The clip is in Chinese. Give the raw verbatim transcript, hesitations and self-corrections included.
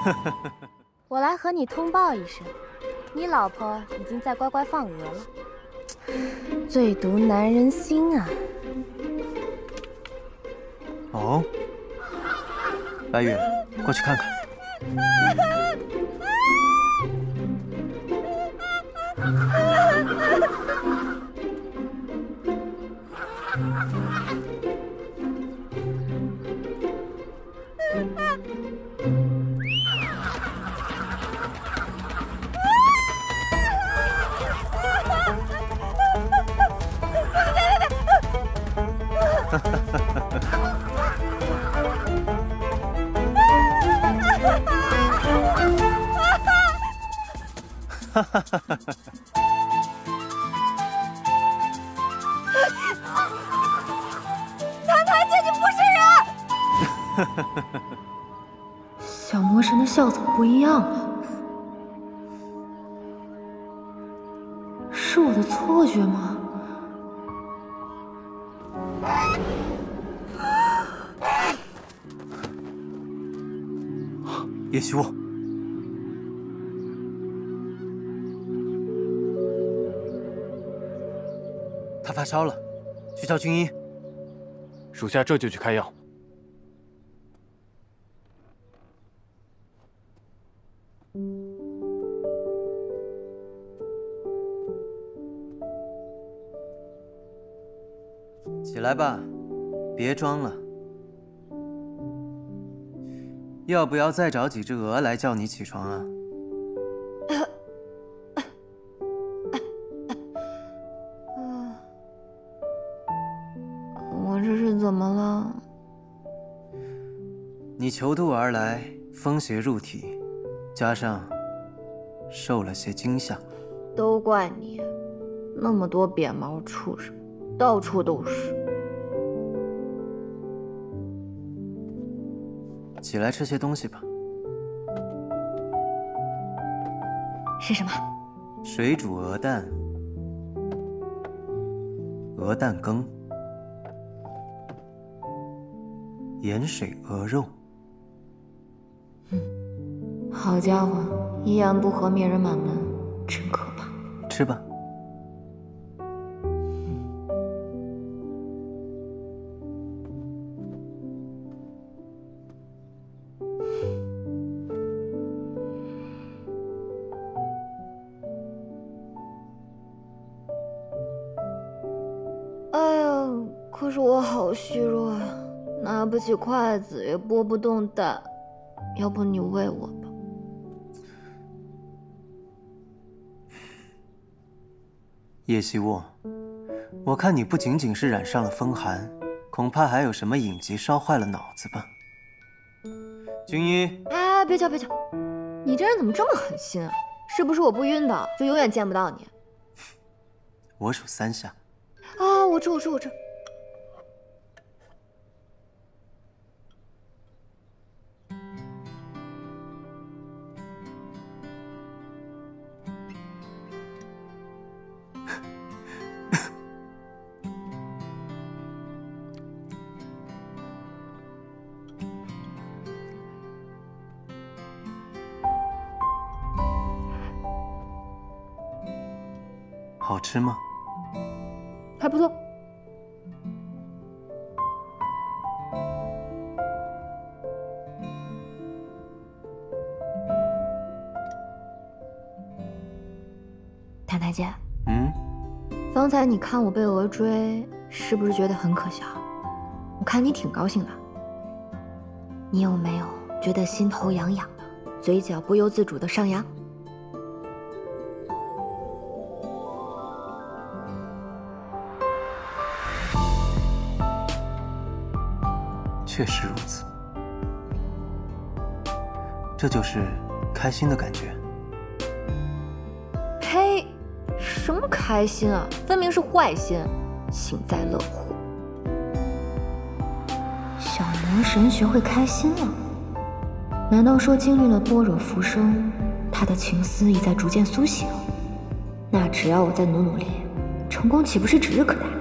我来和你通报一声，你老婆已经在乖乖放鹅了。最毒男人心啊！ 哦，白羽，过去看看。哈哈哈哈哈！ 唐唐姐，你不是人！ 哈哈哈哈！小魔神的笑怎么不一样了？是我的错觉吗？ 叶希沃。 他发烧了，去叫军医。 属下这就去开药。 起来吧，别装了。要不要再找几只鹅来叫你起床啊？ 怎么了？ 你求渡而来，风邪入体，加上受了些惊吓， 都怪你！那么多扁毛畜生，到处都是。 起来吃些东西吧。 是什么？ 水煮鹅蛋，鹅蛋羹。 盐水鹅肉， 嗯，好家伙，一言不合灭人满门，真可怕。 吃吧。 哎呀，可是我好虚弱呀。 拿不起筷子，也拨不动蛋，要不你喂我吧。 叶希沃，我看你不仅仅是染上了风寒，恐怕还有什么隐疾烧坏了脑子吧？军医， 哎，别叫别叫，你这人怎么这么狠心啊？是不是我不晕倒，就永远见不到你？ 我数三下。 啊，我吃我吃我吃。 好吃吗？ 还不错。太太姐， 嗯， 方才你看我被鹅追，是不是觉得很可笑？我看你挺高兴的。你有没有觉得心头痒痒的，嘴角不由自主的上扬？ 确实如此，这就是开心的感觉。 呸！什么开心啊，分明是坏心，幸灾乐祸。小魔神学会开心了？难道说经历了般若浮生，他的情思已在逐渐苏醒？那只要我再努努力，成功岂不是指日可待？